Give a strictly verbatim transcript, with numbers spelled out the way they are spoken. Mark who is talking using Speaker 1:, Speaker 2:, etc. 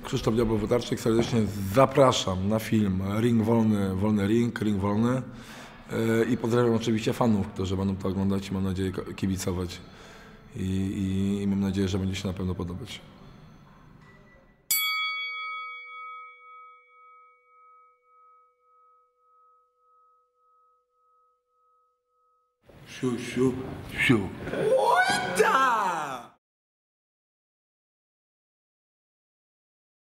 Speaker 1: Krzysztof Diabeł-Wodarczyk, serdecznie zapraszam na film Ring Wolny, Wolny Ring, Ring Wolny i pozdrawiam oczywiście fanów, którzy będą to oglądać i mam nadzieję kibicować i, i, i mam nadzieję, że będzie się na pewno podobać.
Speaker 2: Siu, siu, siu.
Speaker 3: Oj, tak!